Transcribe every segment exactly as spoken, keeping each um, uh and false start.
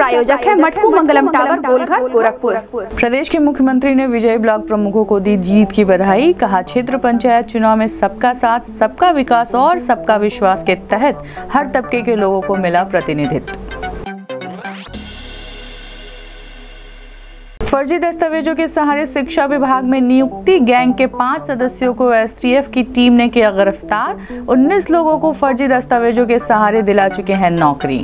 प्रायोजक है मटकू मंगलम टावर, गोलघर, गोरखपुर। प्रदेश के मुख्यमंत्री ने विजयी ब्लॉक प्रमुखों को दी जीत की बधाई। कहा, क्षेत्र पंचायत चुनाव में सबका साथ, सबका विकास और सबका विश्वास के तहत हर तबके के लोगों को मिला प्रतिनिधित्व। फर्जी दस्तावेजों के सहारे शिक्षा विभाग में नियुक्ति गैंग के पांच सदस्यों को एसटीएफ की टीम ने किया गिरफ्तार। उन्नीस लोगों को फर्जी दस्तावेजों के सहारे दिला चुके हैं नौकरी।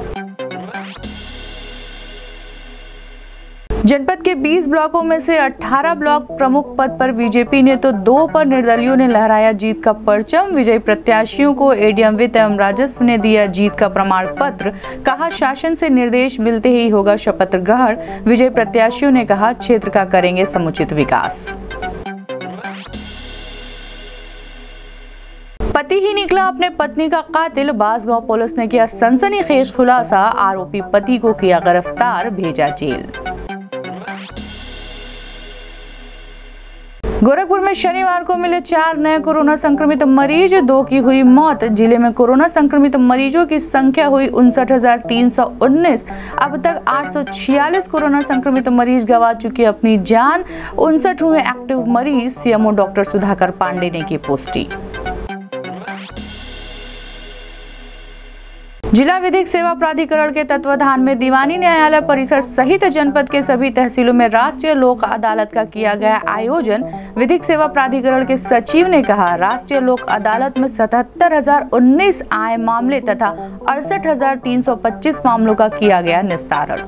जनपद के बीस ब्लॉकों में से अठारह ब्लॉक प्रमुख पद पर बीजेपी ने तो दो पर निर्दलियों ने लहराया जीत का परचम। विजयी प्रत्याशियों को एडीएम वित्त एवं राजस्व ने दिया जीत का प्रमाण पत्र। कहा, शासन से निर्देश मिलते ही होगा शपथ ग्रहण। विजयी प्रत्याशियों ने कहा, क्षेत्र का करेंगे समुचित विकास। पति ही निकला अपने पत्नी का कातिल। बांसगांव पुलिस ने किया सनसनीखेज खुलासा। आरोपी पति को किया गिरफ्तार, भेजा जेल। गोरखपुर में शनिवार को मिले चार नए कोरोना संक्रमित मरीज, दो की हुई मौत। जिले में कोरोना संक्रमित मरीजों की संख्या हुई उनसठ हजार तीन सौ उन्नीस। अब तक आठ सौ छियालीस कोरोना संक्रमित मरीज गंवा चुके अपनी जान। उनसठ हुए एक्टिव मरीज। सीएमओ डॉक्टर सुधाकर पांडे ने की पुष्टि। जिला विधिक सेवा प्राधिकरण के तत्वाधान में दीवानी न्यायालय परिसर सहित जनपद के सभी तहसीलों में राष्ट्रीय लोक अदालत का किया गया आयोजन। विधिक सेवा प्राधिकरण के सचिव ने कहा, राष्ट्रीय लोक अदालत में सतहत्तर हजार उन्नीस आय मामले तथा अड़सठ हजार तीन सौ पच्चीस मामलों का किया गया निस्तारण।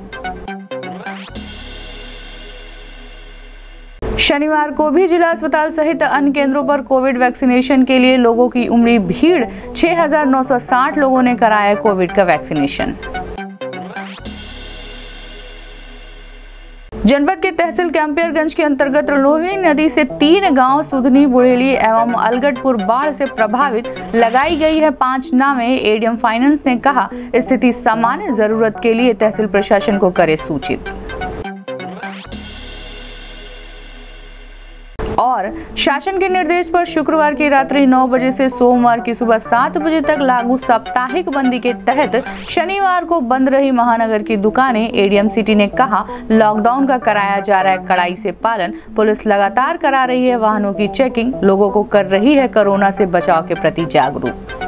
शनिवार को भी जिला अस्पताल सहित अन्य केंद्रों पर कोविड वैक्सीनेशन के लिए लोगों की उमड़ी भीड़। छह हजार नौ सौ साठ लोगों ने कराया कोविड का वैक्सीनेशन। जनपद के तहसील कैंपियरगंज के अंतर्गत रोहिणी नदी से तीन गांव सुधनी, बुढ़ेली एवं अलगटपुर बाढ़ से प्रभावित लगाई गई है पांच नावें। एडीएम फाइनेंस ने कहा, स्थिति सामान्य, जरूरत के लिए तहसील प्रशासन को करे सूचित। और शासन के निर्देश पर शुक्रवार की रात्रि नौ बजे से सोमवार की सुबह सात बजे तक लागू साप्ताहिक बंदी के तहत शनिवार को बंद रही महानगर की दुकानें। एडीएम सिटी ने कहा, लॉकडाउन का कराया जा रहा है कड़ाई से पालन। पुलिस लगातार करा रही है वाहनों की चेकिंग। लोगों को कर रही है कोरोना से बचाव के प्रति जागरूक।